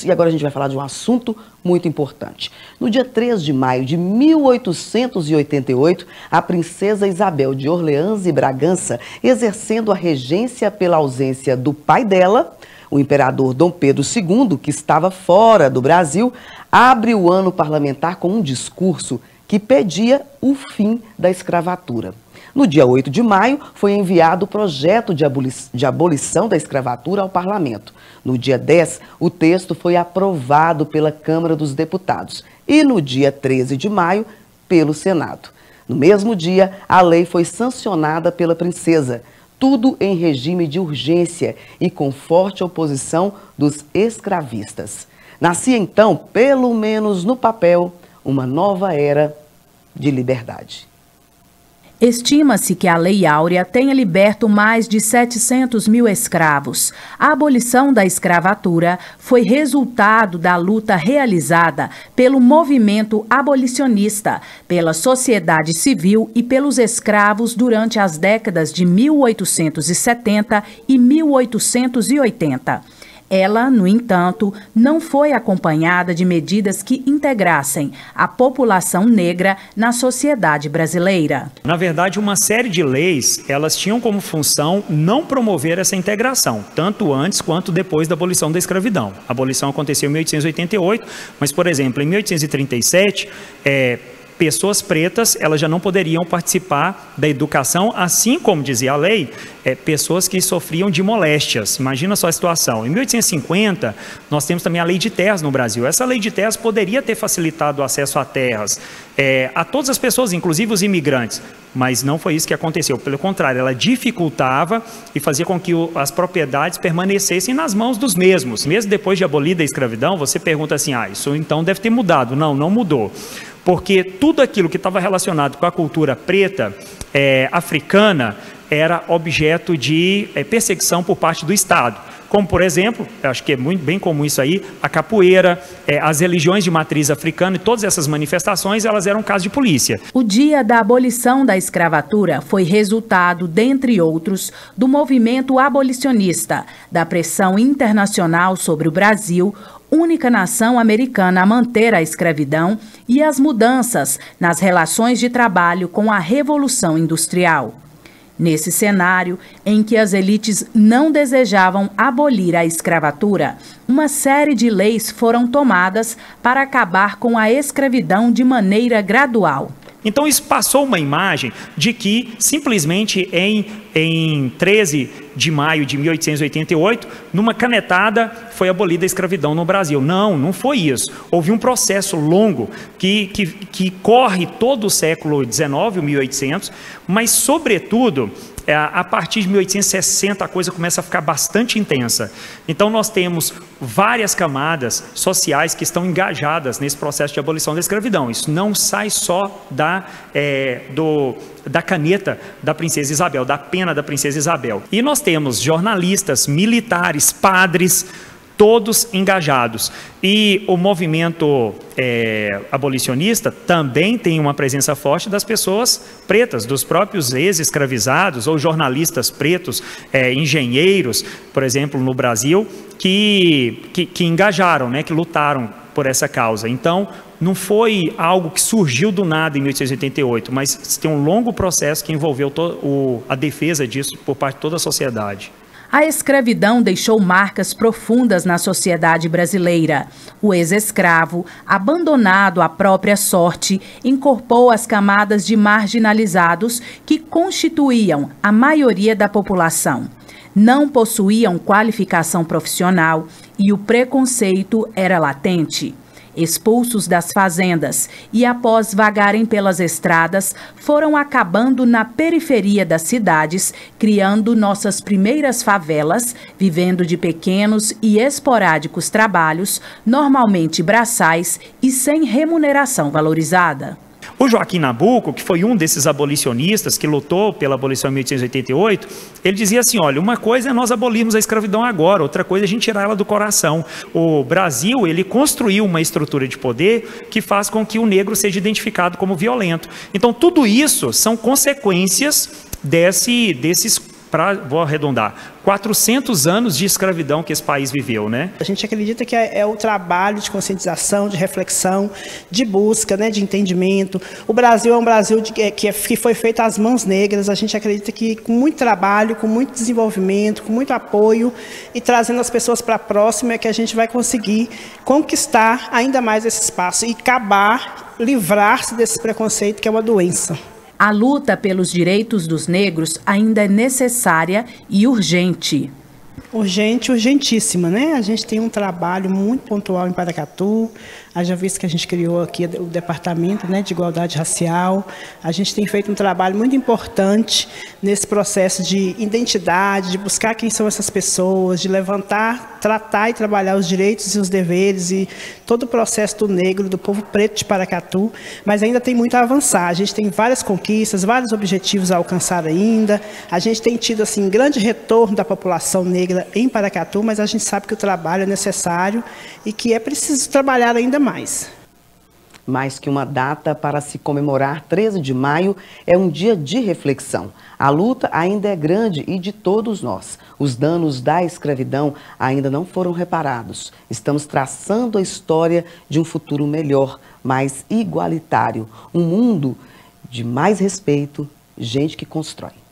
E agora a gente vai falar de um assunto muito importante. No dia 3 de maio de 1888, a princesa Isabel de Orleans e Bragança, exercendo a regência pela ausência do pai dela, o imperador Dom Pedro II, que estava fora do Brasil, abre o ano parlamentar com um discurso que pedia o fim da escravatura. No dia 8 de maio, foi enviado o projeto de abolição da escravatura ao parlamento. No dia 10, o texto foi aprovado pela Câmara dos Deputados e no dia 13 de maio, pelo Senado. No mesmo dia, a lei foi sancionada pela princesa, tudo em regime de urgência e com forte oposição dos escravistas. Nascia então, pelo menos no papel, uma nova era de liberdade. Estima-se que a Lei Áurea tenha liberto mais de 700 mil escravos. A abolição da escravatura foi resultado da luta realizada pelo movimento abolicionista, pela sociedade civil e pelos escravos durante as décadas de 1870 e 1880. Ela, no entanto, não foi acompanhada de medidas que integrassem a população negra na sociedade brasileira. Na verdade, uma série de leis, elas tinham como função não promover essa integração, tanto antes quanto depois da abolição da escravidão. A abolição aconteceu em 1888, mas, por exemplo, em 1837, pessoas pretas, elas já não poderiam participar da educação, assim como dizia a lei, pessoas que sofriam de moléstias. Imagina só a situação. Em 1850, nós temos também a lei de terras no Brasil. Essa lei de terras poderia ter facilitado o acesso a terras a todas as pessoas, inclusive os imigrantes, mas não foi isso que aconteceu. Pelo contrário, ela dificultava e fazia com que as propriedades permanecessem nas mãos dos mesmos. Mesmo depois de abolida a escravidão, você pergunta assim, isso então deve ter mudado. Não, não mudou. Porque tudo aquilo que estava relacionado com a cultura preta, africana, era objeto de perseguição por parte do Estado. Como, por exemplo, eu acho que é muito bem comum isso aí, a capoeira, as religiões de matriz africana e todas essas manifestações, elas eram caso de polícia. O dia da abolição da escravatura foi resultado, dentre outros, do movimento abolicionista, da pressão internacional sobre o Brasil, única nação americana a manter a escravidão, e as mudanças nas relações de trabalho com a Revolução Industrial. Nesse cenário, em que as elites não desejavam abolir a escravatura, uma série de leis foram tomadas para acabar com a escravidão de maneira gradual. Então isso passou uma imagem de que simplesmente em 13 de maio de 1888, numa canetada, foi abolida a escravidão no Brasil. Não, não foi isso. Houve um processo longo que corre todo o século XIX, o 1800, mas sobretudo a partir de 1860 a coisa começa a ficar bastante intensa. Então nós temos várias camadas sociais que estão engajadas nesse processo de abolição da escravidão. Isso não sai só da caneta da princesa Isabel, da pena da princesa Isabel. E nós temos jornalistas, militares, padres, todos engajados. E o movimento abolicionista também tem uma presença forte das pessoas pretas, dos próprios ex-escravizados ou jornalistas pretos, engenheiros, por exemplo, no Brasil, que engajaram, que lutaram por essa causa. Então, não foi algo que surgiu do nada em 1888, mas tem um longo processo que envolveu a defesa disso por parte de toda a sociedade. A escravidão deixou marcas profundas na sociedade brasileira. O ex-escravo, abandonado à própria sorte, incorporou as camadas de marginalizados que constituíam a maioria da população. Não possuíam qualificação profissional e o preconceito era latente. Expulsos das fazendas e após vagarem pelas estradas, foram acabando na periferia das cidades, criando nossas primeiras favelas, vivendo de pequenos e esporádicos trabalhos, normalmente braçais e sem remuneração valorizada. O Joaquim Nabuco, que foi um desses abolicionistas que lutou pela abolição em 1888, ele dizia assim, olha, uma coisa é nós abolirmos a escravidão agora, outra coisa é a gente tirar ela do coração. O Brasil, ele construiu uma estrutura de poder que faz com que o negro seja identificado como violento. Então, tudo isso são consequências desses vou arredondar, 400 anos de escravidão que esse país viveu, né? A gente acredita que é o trabalho de conscientização, de reflexão, de busca, né, de entendimento. O Brasil é um Brasil que foi feito às mãos negras. A gente acredita que com muito trabalho, com muito desenvolvimento, com muito apoio e trazendo as pessoas para próximo é que a gente vai conseguir conquistar ainda mais esse espaço e livrar-se desse preconceito que é uma doença. A luta pelos direitos dos negros ainda é necessária e urgente. Urgente, urgentíssima, né? A gente tem um trabalho muito pontual em Paracatu, haja visto que a gente criou aqui o Departamento, né, de Igualdade Racial. A gente tem feito um trabalho muito importante nesse processo de identidade, de buscar quem são essas pessoas, de levantar, tratar e trabalhar os direitos e os deveres e todo o processo do negro, do povo preto de Paracatu, mas ainda tem muito a avançar. A gente tem várias conquistas, vários objetivos a alcançar ainda. A gente tem tido assim grande retorno da população negra em Paracatu, mas a gente sabe que o trabalho é necessário e que é preciso trabalhar ainda mais. Mais que uma data para se comemorar, 13 de maio é um dia de reflexão. A luta ainda é grande e de todos nós. Os danos da escravidão ainda não foram reparados. Estamos traçando a história de um futuro melhor, mais igualitário. Um mundo de mais respeito, gente que constrói.